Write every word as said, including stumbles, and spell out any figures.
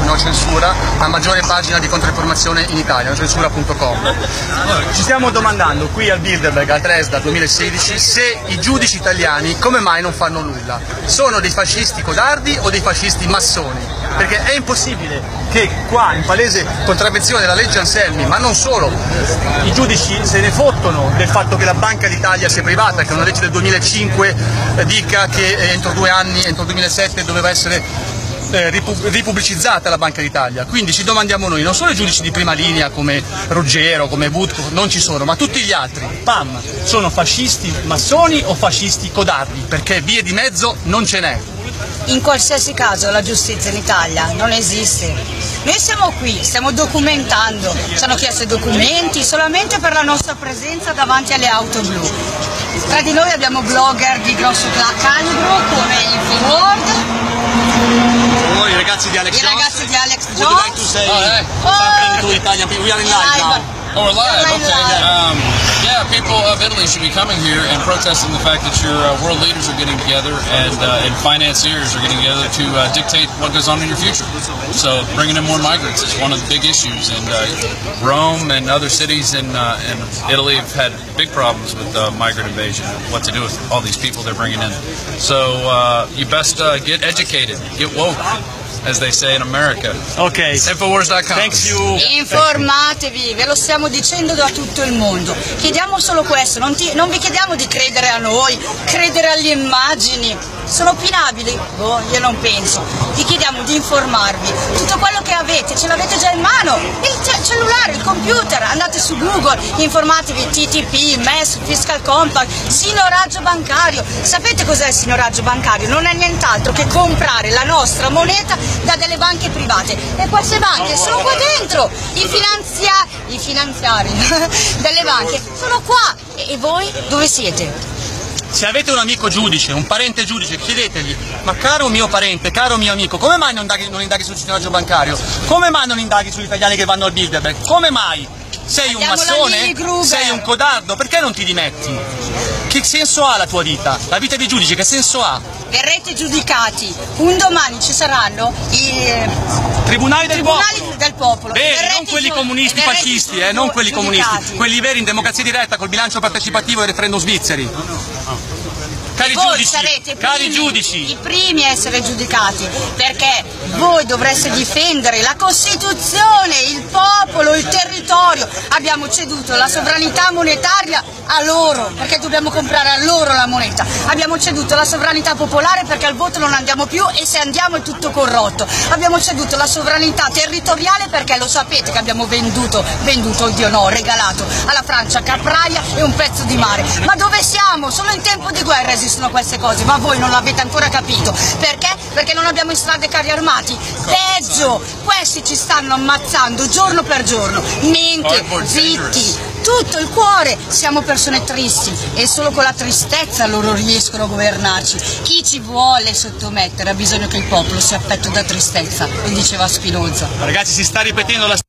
No Censura, la maggiore pagina di controinformazione in Italia, no censura punto com. Ci stiamo domandando qui al Bilderberg, a Dresda duemilasedici, se i giudici italiani come mai non fanno nulla. Sono dei fascisti codardi o dei fascisti massoni? Perché è impossibile che qua, in palese contravvenzione della legge Anselmi, ma non solo, i giudici se ne fottono del fatto che la Banca d'Italia sia privata, che una legge del duemilacinque dica che entro due anni, entro il duemilasette, doveva essere eh, ripubblicizzata la Banca d'Italia. Quindi ci domandiamo noi, non solo i giudici di prima linea come Ruggero, come Butko, non ci sono, ma tutti gli altri, pam, sono fascisti massoni o fascisti codardi, perché vie di mezzo non ce n'è. In qualsiasi caso la giustizia in Italia non esiste. Noi siamo qui, stiamo documentando, ci hanno chiesto i documenti solamente per la nostra presenza davanti alle auto blu. Tra di noi abbiamo blogger di grosso calibro come Infoword, oh, i ragazzi di Alex i Jones. ragazzi di Alex Would you like to Jones. say Oh, hey. something to Italian people? We are in live now. Oh, we're live. We're Okay. live. Um, yeah, people of Italy should be coming here and protesting the fact that your uh, world leaders are getting together and uh, and financiers are getting together to uh, dictate what goes on in your future. So bringing in more migrants is one of the big issues, and uh, Rome and other cities in uh, in Italy have had big problems with uh, migrant invasion and what to do with all these people they're bringing in. So uh, you best uh, get educated, get woke, as they say in America. Ok, Infowars dot com. thanks you. Informatevi, ve lo stiamo dicendo da tutto il mondo. Chiediamo solo questo, non, ti, non vi chiediamo di credere a noi, credere alle immagini. Sono opinabili? Boh, io non penso. Vi chiediamo di informarvi. Tutto quello che avete, ce l'avete già in mano. Il ce cellulare, il computer, andate su Google, informatevi, T T P, M E S, Fiscal Compact, signoraggio bancario. Sapete cos'è il signoraggio bancario? Non è nient'altro che comprare la nostra moneta da delle banche private. E queste banche sono qua dentro. I, finanzia i finanziari delle banche sono qua. E, e voi dove siete? Se avete un amico giudice, un parente giudice, chiedetegli: ma caro mio parente, caro mio amico, come mai non indaghi, non indaghi sul signoraggio bancario? Come mai non indaghi sugli italiani che vanno al Bilderberg? Come mai? Sei un Abbiamo massone? Sei un codardo? Perché non ti dimetti? Che senso ha la tua vita? La vita di giudice che senso ha? Verrete giudicati. Un domani ci saranno i Tribunali del tribunali popolo. del popolo. Veri, Verrete non quelli giu- comunisti verrete fascisti, eh, non quelli giudicati. comunisti, quelli veri in democrazia diretta col bilancio partecipativo e referendum svizzeri. Cari Voi giudici, sarete i cari primi, giudici, i primi a essere giudicati, perché voi dovreste difendere la Costituzione, il popolo, il territorio. Abbiamo ceduto la sovranità monetaria a loro, perché dobbiamo comprare a loro la moneta. Abbiamo ceduto la sovranità popolare perché al voto non andiamo più e se andiamo è tutto corrotto. Abbiamo ceduto la sovranità territoriale perché lo sapete che abbiamo venduto, venduto, oddio no, regalato alla Francia Capraia e un pezzo di mare. Ma dove siamo? Solo in tempo di guerra esistono queste cose, ma voi non l'avete ancora capito. Perché? Perché non abbiamo in strada carri armati. Peggio, questi ci stanno ammazzando giorno per giorno. Mente, zitti, tutto il cuore. Siamo persone tristi e solo con la tristezza loro riescono a governarci. Chi ci vuole sottomettere ha bisogno che il popolo sia affetto da tristezza, lo diceva Spinoza. ragazzi, si sta ripetendo la